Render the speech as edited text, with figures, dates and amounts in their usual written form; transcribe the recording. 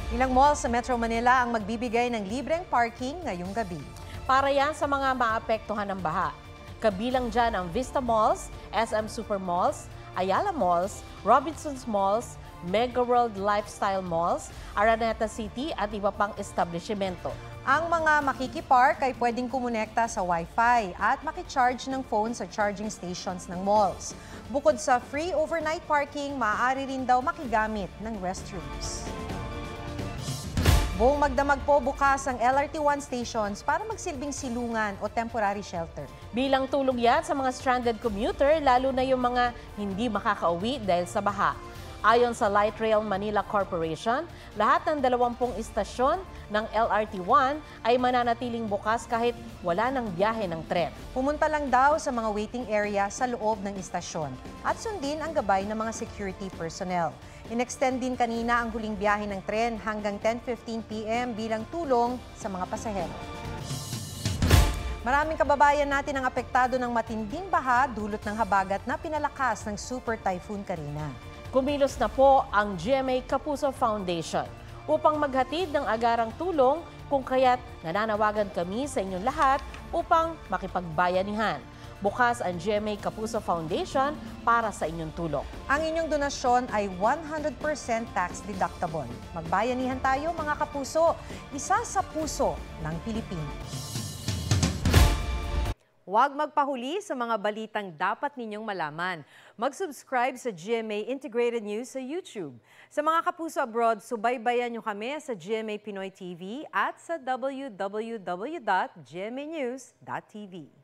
Ilang mall sa Metro Manila ang magbibigay ng libreng parking ngayong gabi. Para yan sa mga maapektuhan ng baha. Kabilang dyan ang Vista Malls, SM Supermalls, Ayala Malls, Robinsons Malls, Mega World Lifestyle Malls, Araneta City at iba pang establishmento. Ang mga makikipark ay pwedeng kumonekta sa Wi-Fi at makicharge ng phone sa charging stations ng malls. Bukod sa free overnight parking, maaari rin daw makigamit ng restrooms. Buong magdamag po bukas ang LRT1 stations para magsilbing silungan o temporary shelter. Bilang tulong yan sa mga stranded commuter, lalo na yung mga hindi makakauwi dahil sa baha. Ayon sa Light Rail Manila Corporation, lahat ng 20 istasyon ng LRT1 ay mananatiling bukas kahit wala ng biyahe ng tren. Pumunta lang daw sa mga waiting area sa loob ng istasyon at sundin ang gabay ng mga security personnel. In-extend din kanina ang huling biyahe ng tren hanggang 10:15 p.m. bilang tulong sa mga pasahero. Maraming kababayan natin ang apektado ng matinding baha dulot ng habagat na pinalakas ng Super Typhoon Karina. Kumilos na po ang GMA Kapuso Foundation upang maghatid ng agarang tulong kung kaya't nananawagan kami sa inyong lahat upang makipagbayanihan. Bukas ang GMA Kapuso Foundation para sa inyong tulong. Ang inyong donasyon ay 100% tax deductible. Magbayanihan tayo mga kapuso, isa sa puso ng Pilipinas. Huwag magpahuli sa mga balitang dapat ninyong malaman. Mag-subscribe sa GMA Integrated News sa YouTube. Sa mga kapuso abroad, subaybayan nyo kami sa GMA Pinoy TV at sa www.gmanews.tv.